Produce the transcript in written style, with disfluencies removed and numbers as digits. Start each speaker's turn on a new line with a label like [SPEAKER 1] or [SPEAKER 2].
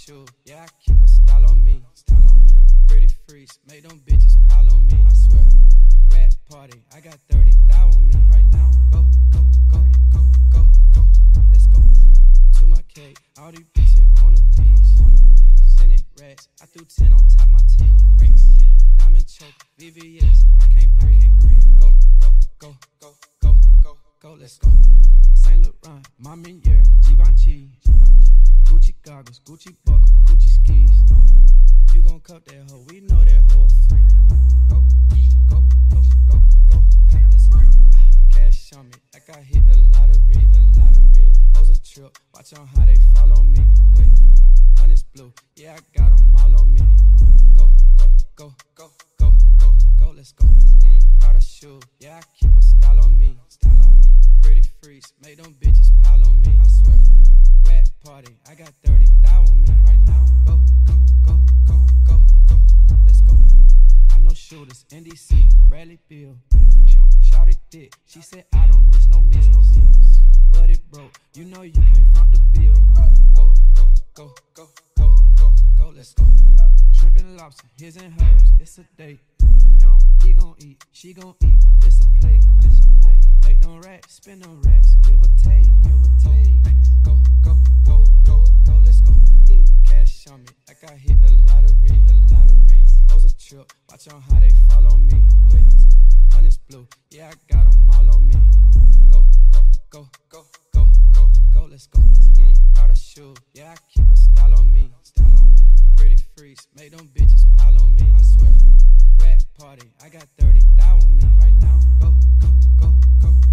[SPEAKER 1] shoe, yeah, I keep a style on me. Pretty freaks, make them bitches pile on me. I swear, rap party, I got 30 thou on me right now. Go, go, go, go, go, go, let's go. To my cake, all these bitches want a piece. 10 racks, I threw 10 on top my teeth. Diamond choke, VVS, I can't breathe. Go, go, go, go, go, go, go, let's go. Saint Laurent, Ma Meniere, Givenchy, Gucci goggles, Gucci buckle, Gucci skis. You gon' cut that hoe, we know that hoe free. Go, go, go, go, go, let's go. Cash on me, like I hit the lottery. Hoes a trip, watch on how they follow me. Wait, honey's blue, yeah, I got them all on me. Go, go, go, go, go, go, go, let's go. Prada shoe, yeah, I keep a style on me. Pretty freaks, make them bitches pile on me. I swear, rap party, I got 30 thou on me right now. Go, go, go, go, go, go, let's go. I know shooters, NDC, Bradley Bill. Shouted thick, she said I don't miss no meals. But it broke, you know you can't front the bill. Go, go, go, go, go, go, go, let's go. Shrimp and lobster, his and hers, it's a date. He gon' eat, she gon' eat, it's a plate. Make them racks, spin them racks, give a take, Go, go, go, go, go, let's go. Cash on me, like I hit the lottery. Hoes a trip, watch on how they follow me. Wait, honey's blue, yeah, I got them all on me. Go, go, go, go, go, go, go, let's go. Prada shoe, yeah, I keep a style on me. Pretty freaks, make them bitches pile on me. I swear, rap party, I got 30 thou on me right now. Go, go, go, go.